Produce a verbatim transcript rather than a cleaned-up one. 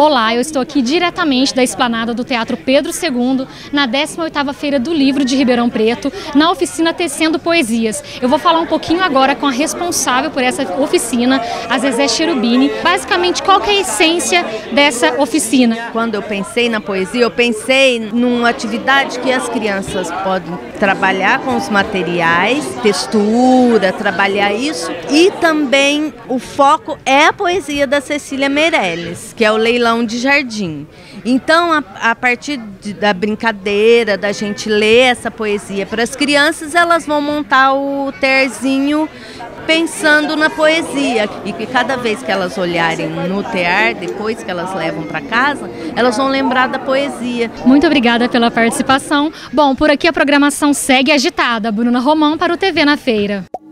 Olá, eu estou aqui diretamente da esplanada do Teatro Pedro segundo, na décima oitava Feira do Livro de Ribeirão Preto, na oficina Tecendo Poesias. Eu vou falar um pouquinho agora com a responsável por essa oficina, a Zezé Cherubini. Basicamente, qual que é a essência dessa oficina? Quando eu pensei na poesia, eu pensei numa atividade que as crianças podem trabalhar com os materiais, textura, trabalhar isso, e também o foco é a poesia da Cecília Meirelles, que é o Leilão de Jardim. Então, a, a partir de, da brincadeira, da gente ler essa poesia para as crianças, elas vão montar o tearzinho pensando na poesia. E que cada vez que elas olharem no tear, depois que elas levam para casa, elas vão lembrar da poesia. Muito obrigada pela participação. Bom, por aqui a programação segue agitada. Bruna Romão para o T V na Feira.